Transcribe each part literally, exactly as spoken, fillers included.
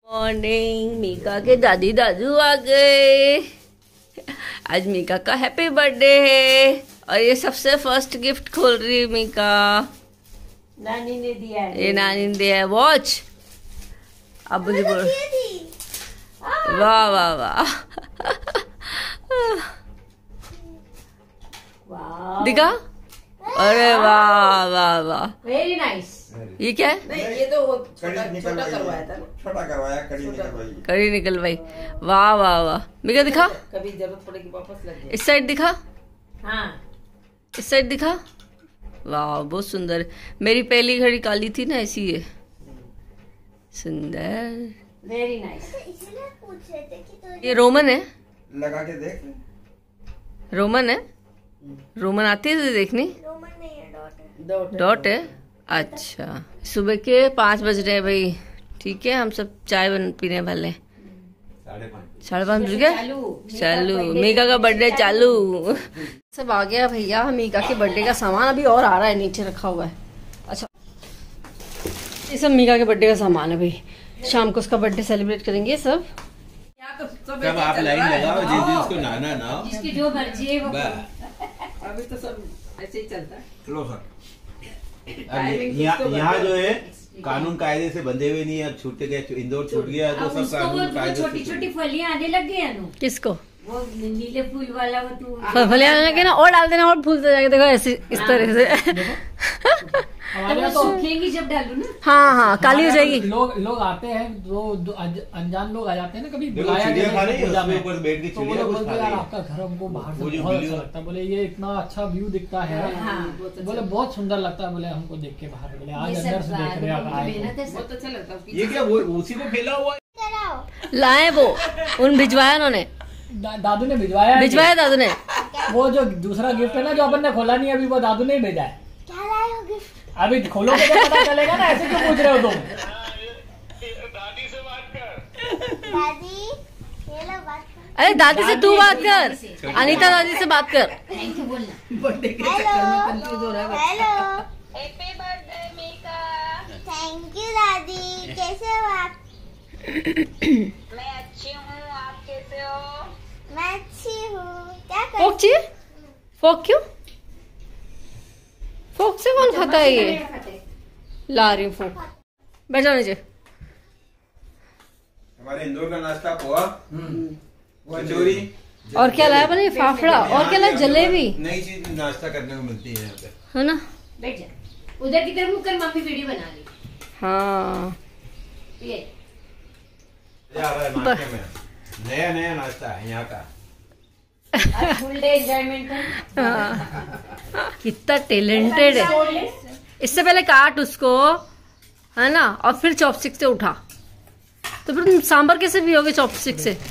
Morning. Mika के दादी दादू आ गए। आज मीका का हैप्पी बर्थडे है और ये सबसे फर्स्ट गिफ्ट खोल रही है मीका। नानी ने दिया है। ये नानी ने दिया है वॉच। अब मुझे बोल वाह वाह वाह दिखा। अरे वाह वाह वाह वेरी नाइस। ये क्या है? नहीं ये तो छोटा छोटा करवाया था ना। छोटा करवाया, कड़ी निकलवाई। कड़ी निकल भाई। वाह वाह वाह। मीका दिखा, कभी जरूरत पड़ेगी वापस लग जाए। इस साइड दिखा, हाँ इस साइड दिखा। वाह बहुत सुंदर। मेरी पहली घड़ी काली थी ना, ऐसी है सुंदर। Very nice. ये रोमन है, लगा के देख। रोमन है। रोमन आती है तुझे देखनी? डॉट डॉट है। अच्छा सुबह के पाँच बज रहे हैं भाई। ठीक है हम सब चाय बन पीने वाले हैं। साढ़े पाँच साढ़े पाँच बज गए। चालू मीका का बर्थडे चालू। सब आ गया भैया। मीका के बर्थडे का सामान अभी और आ रहा है, नीचे रखा हुआ है। अच्छा ये सब मीका के बर्थडे का सामान है भाई। शाम को उसका बर्थडे सेलिब्रेट करेंगे सब। सब आप लाइन लगाओ, जिस दिन उसको नाना ना जिसकी जो मर्जी है वो। बस। अभी तो सब ऐसे ही चलता है। लो सर। यहाँ यहाँ जो है कानून कायदे से बंधे हुए नहीं है। अब छूट गए, इंदौर छूट गया तो सब कानून कायदे। छोटी छोटी फलियां आने लग गई अनु। किसको? वो नीले फूल वाला वो तू फलियां लगे ना और डाल देना और फूल से जाके देखो ऐसे इस तरह से। तो सूखेंगी जब डालू ना। हाँ हाँ काली हो जाएगी। लोग लोग आते हैं जो अनजान लोग आ जाते हैं ना, कभी देखो बुलाया चिड़िया खा नहीं रही है, पूजा उसके में, ऊपर बैठ के तो वो चिड़िया लोग कुछ बोलते खा यार रही है। आपका घर हमको बाहर से वो जो बहुत बिल्ली- अच्छा लगता है। बोले ये इतना अच्छा व्यू दिखता है, हाँ, बहुत अच्छा। बोले बहुत सुंदर लगता है। बोले हमको देख के बाहर, बोले आज ये अंदर सब से देख रहे हैं आप आए मेहनत तो। है, बहुत अच्छा लगता है। ये क्या वो उसी को फैला हुआ है? लाए वो उन भिजवाया उन्होंने। दा, दादू ने भिजवाया है। भिजवाया दादू ने। वो जो दूसरा गिफ्ट है ना जो अपन ने खोला नहीं अभी, वो दादू ने ही भेजा है। क्या लाए हो गिफ्ट? अभी खोलो तो क्या पता चलेगा ना, ऐसे क्यों पूछ रहे हो तुम? दादी ये लो बात कर। अरे दादी से तू बात कर, अनीता दादी से बात कर। थैंक यू बोलना। बर्थडे के चक्कर में कंफ्यूज हो रहा है। Hello happy birthday Mika. Thank you दादी। कैसे हो आप? मैं अच्छी हूँ, आप कैसे हो? मैं अच्छी हूँ। क्या कर? फोक चाहिए? फोक क्यों? फोक से कौन खाता है ये? ला रही हूँ फोक। बैठ जाओ नीचे। हमारे इंदौर का नाश्ता पोहा, कचौरी और क्या लाया बने? फाफड़ा और क्या लाया? जलेबी। नई चीज नाश्ता करने को मिलती है यहाँ पे। है ना? बैठ जा। उधर की तरफ मुड़ कर मम्मी वीडियो बना ली। हाँ ये मजा आ रहा है नाश्ते में। नया नया नाश्ता है यहाँ का। फुल डे एंजॉयमेंट है। हाँ। कितना टैलेंटेड है। इससे पहले काट उसको, है ना, और फिर चॉपस्टिक से उठा। तो फिर तुम सांबर कैसे पियोगे चॉपस्टिक से?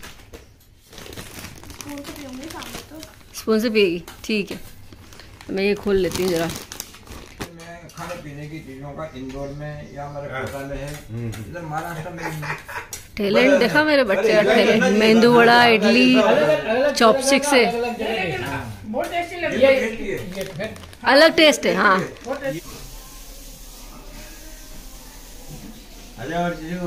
स्पून से पिएगी, ठीक है। तो मैं ये खोल लेती हूँ जरा। मैं खाने पीने की चीजों का इंदौर में या हमारे कोलकाता है, इधर महाराष्ट्र में टैलेंट देखा मेरे बच्चे का टैलेंट। मेंदू वड़ा, इडली, चॉपस्टिक से बहुत टेस्टी लग रही है। अलग टेस्ट है। हाँ अरे और जीजू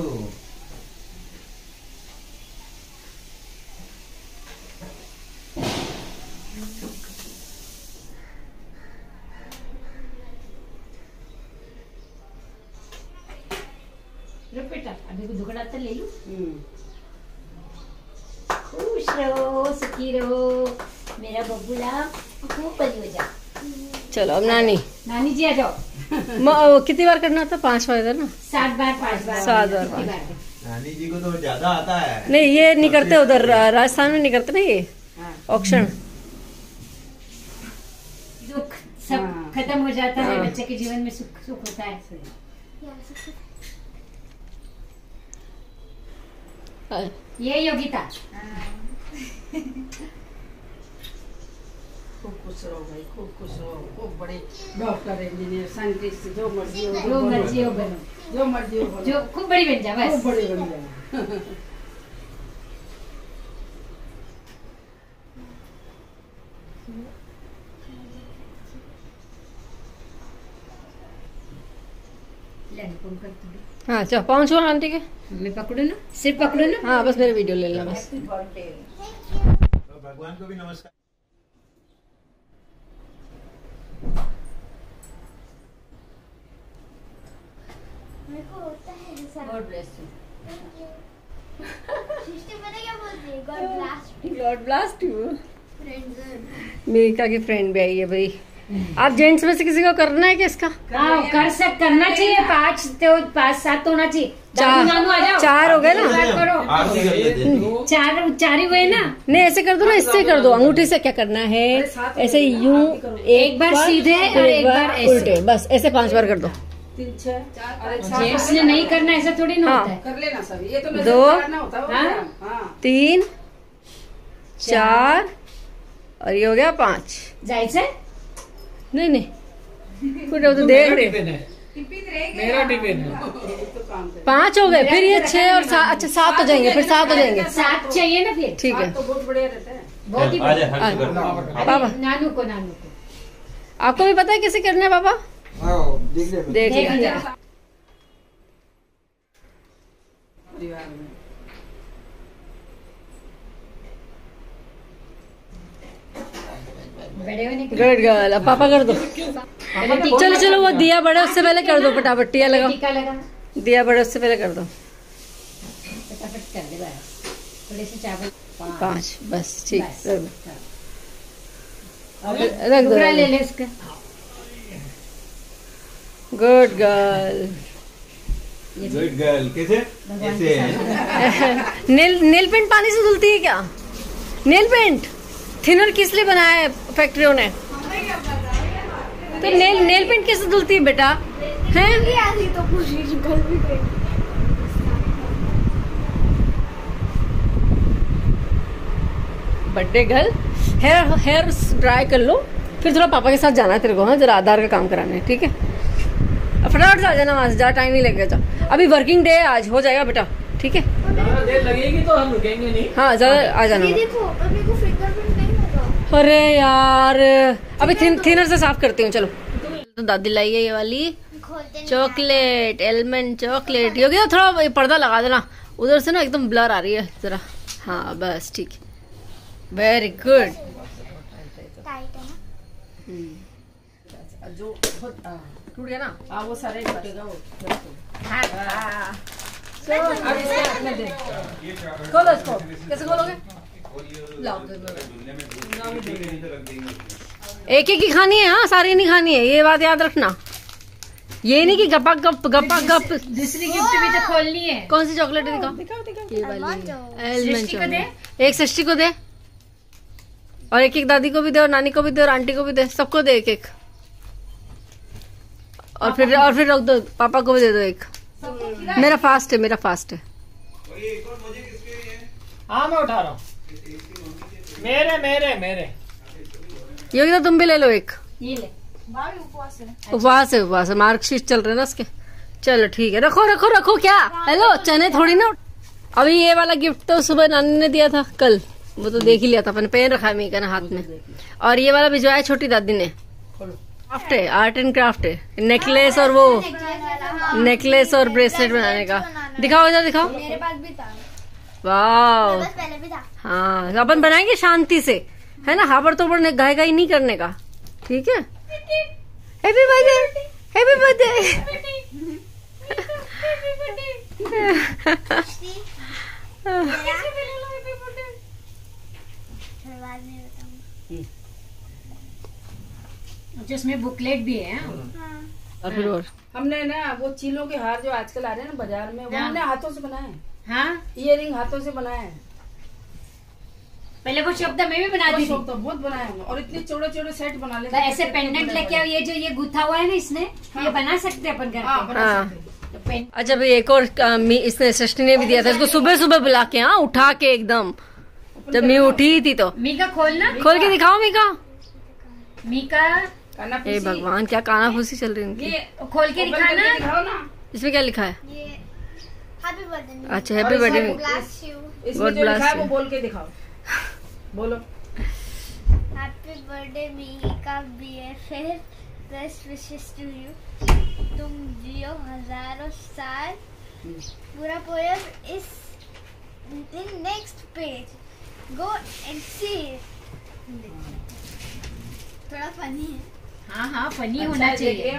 रुक बेटा, अभी को दुगड़ा तो ले लूं। खुश रहो, सुखी रहो, मेरा बबूला खूब बड़ी हो जा। चलो अब नानी। नानी जी आ जाओ। म- कितनी बार करना था? पांच बार था ना? सात बार पांच बार सात बार, कितनी पाँच। बार? नानी जी को तो ज्यादा आता है। नहीं ये नहीं करते उधर राजस्थान में, नहीं करते ना ये ऑक्शन। दुख सब खत्म हो जाता है, बच्चे के जीवन में सुख सुख होता है। ये योगिता खूब खुश रहो भाई, खूब खुश रहो, खूब बड़े डॉक्टर, इंजीनियर, साइंटिस्ट, जो मर्जी हो, जो मर्जी हो बनो, जो मर्जी हो बनो, जो खूब बड़ी बन जा, बस खूब बड़ी बन जाए। लड़कों का हाँ चलो पाँच छो आंटी के। मैं पकड़ू ना, सिर्फ पकड़ू ना। हाँ बस मेरे वीडियो ले लेना बस। भगवान को भी नमस्कार। मेरे को होता है ऐसा। God bless you. सृष्टि पता क्या बोलती है? God blast god blast you. Friends. Mika की फ्रेंड भी आई है भाई। आप जेंट्स में से किसी को करना है क्या इसका? हाँ कर सक करना चाहिए। पाँच तो पाँच सात होना चाहिए। चार दादू नानू आ जाओ। चार हो गए ना? करो। आरती कर लेते हैं। चार चार ही हुए ना। नहीं ऐसे कर दो ना, इससे कर दो। अंगूठी से क्या करना है? ऐसे यूं एक बार सीधे और एक बार ऐसे। उल्टे, बस ऐसे पांच बार कर दो। तीन छह अरे जेंट्स ने नहीं करना, ऐसा थोड़ी ना हाँ। होता है। कर लेना सभी। ये तो दो, नजर करना होता है। हाँ? हाँ तीन, चार और ये हो गया पाँच। जायचं है? नहीं नहीं कुछ तो देख रहे। मेरा टिफिन है। पाँच हो गए, फिर ये छह और सात। अच्छा सात हो जाएंगे, फिर सात हो जाएंगे। सात चाहिए ना फिर। ठीक है तो बहुत बढ़िया रहता है। बहुत ही आ जा, बढ़िया। हर्ष कर। पापा नानू को नानू को आपको भी पता है कैसे करना है पापा? आओ, देख ले देख देख लिया। लिया। परिवार में बड़े होने के गुड गर्ल। अब पापा कर दो। चलो चलो वो दिया बड़ा उससे पहले कर दो फटाफट। टिया लगाओ। टीका लगा। दिया बड़ा उससे पहले कर दो। फटाफट कर दे बस। थोड़े से चावल। पाँच बस ठीक। बस। रख दो रख दो, टुकड़ा रख ले दो। ले उसका। Good girl. Good girl. कैसे ऐसे है? नेल नेल पेंट पानी से धुलती है क्या? नेल पेंट थिनर किस लिए बनाया है फैक्ट्रियों ने? तो नेल नेल पेंट कैसे धुलती है बेटा? हैं? आधी तो पूरी घर भी गई। Birthday girl hair hair dry कर लो, फिर थोड़ा पापा के साथ जाना है तेरे को। हाँ जरा आधार का काम कराना है, ठीक है? अब फटाफट से आ जाना वहां से, ज्यादा टाइम नहीं लगेगा। जा अभी वर्किंग डे आज हो जाएगा बेटा, ठीक है? ज्यादा देर लगेगी तो हम रुकेंगे नहीं। हाँ जरा आ जाना। ये देखो पर मेरे को फिंगरप्रिंट नहीं लगा। अरे यार अभी थिन, थिनर से साफ करती हूँ। चलो तो दादी लाई है ये वाली खोलते नहीं चॉकलेट, एलमंड चॉकलेट। योगी ना थोड़ा ये पर्दा लगा देना उधर से ना, एकदम ब्लर आ रही है जरा। हाँ बस ठीक है, वेरी गुड। टाइट है ना। जो बहुत हाँ, टूट गया ना? हाँ वो सारे टूटेगा वो। अब इसके हाथ में दे। खोलो इसको। कैसे खोलोगे? लाओ दे दो। एक एक ही खानी है, हाँ सारी नहीं खानी है, ये बात याद रखना। ये नहीं कि गपा गप गपा गप। दूसरी गिफ्ट भी तो खोलनी है। कौन सी चॉकलेट है? दिखाओ। ये वाली Almond एलमंड सृष्टि को दे। चॉकलेट। एक सृष्टि को दे और एक एक दादी को भी दे और नानी को भी दे और आंटी को भी दे, सबको दे एक एक। और फिर और फिर रख दो, पापा को भी दे दो एक। मेरा फास्ट है, मेरा फास्ट है। हाँ मैं उठा रहा हूँ। मेरे मेरे मेरे योगी तो तुम भी ले लो एक। ये ले। उपवास है, उपवास है, मार्कशीट चल रहे हैं ना उसके। चलो ठीक है, रखो रखो रखो। क्या हेलो, चने थोड़ी ना। अभी ये वाला गिफ्ट तो सुबह नानी ने दिया था कल, वो तो देख ही लिया था अपन, पेन रखा है मीका ने हाथ में। और ये वाला भिजवाया छोटी दादी ने। क्राफ्ट है, आर्ट एंड क्राफ्ट है, नेकलेस और वो नेकलेस और ब्रेसलेट बनाने का। दिखाओ इधर दिखाओ। मेरे पास भी था। वाह बस पहले भी था। हाँ तो अपन बनाएंगे शांति से, है ना? हाबड़ तोबड़ गाय गाय नहीं करने का, ठीक है? Happy birthday, happy birthday. बाद में बताऊंगी। जिसमें बुकलेट भी है। और फिर और हमने ना वो चीलों के हार जो आजकल आ रहे हैं ना बाजार में, वो हाँ। हमने हाथों से बनाए हैं। हाँ इयरिंग हाथों से बनाए हैं। पहले वो शब्द मैं भी बनाती थी। तो बहुत बनाए हैं और इतने चौड़े चौड़े सेट बना लेते तो ऐसे पेंडेंट लेके आओ, ये जो ये गुथा हुआ है ना इसने, ये बना सकते हैं अपन घर हाँ, पे। बना हाँ। सकते हैं। तो पेन अच्छा भाई एक और आ, मी इसने सृष्टि ने भी दिया था इसको, सुबह सुबह बुला के, हाँ उठा के एकदम, जब मैं उठी थी तो। मीका खोलना। खोल के दिखाओ मीका। मीका काना हे फूसी। भगवान, क्या काना फूसी चल रही है उनकी। ये खोल के ओपन करके दिखाना। दिखाओ ना। इसमें क्या लिखा है? ये हैप्पी बर्थडे। अच्छा हैप्पी बर्थडे। Blast you. इसमें God जो लिखा है bless वो you. बोल के दिखाओ। बोलो। Happy birthday Mika BFF, best wishes to you. तुम जियो हजारों साल पूरा poem is in next page, go and see. थोड़ा फनी है। हाँ हाँ फनी होना चाहिए।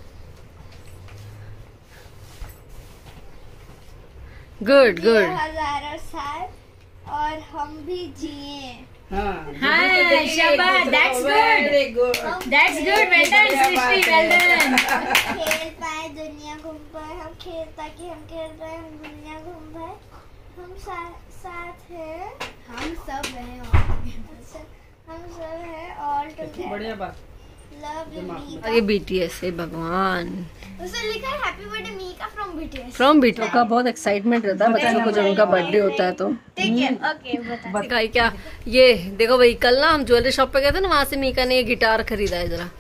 Good good. हजारों साल और हम भी जिए। हाँ हाँ शाबाश, that's good, very good. that's good, well done Srishti, well done। खेल पाए दुनिया घूम पाए, हम खेल ताकि हम खेल रहे हम दुनिया घूम पाए, हम सा, साथ हैं, हम सब हैं, अच्छा, हम सब हैं ऑल टुगेदर। बढ़िया बात। Love you Mika. आगे बीटीएस है भगवान। उसे लिखा है happy birthday Mika from BTS. From BTS का बहुत एक्साइटमेंट रहता है बच्चों को जब उनका बर्थडे होता है तो। ठीक है ओके बता। दिखाई क्या ये देखो भाई, कल ना हम ज्वेलरी शॉप पे गए थे ना, वहाँ से मीका ने ये गिटार खरीदा है। जरा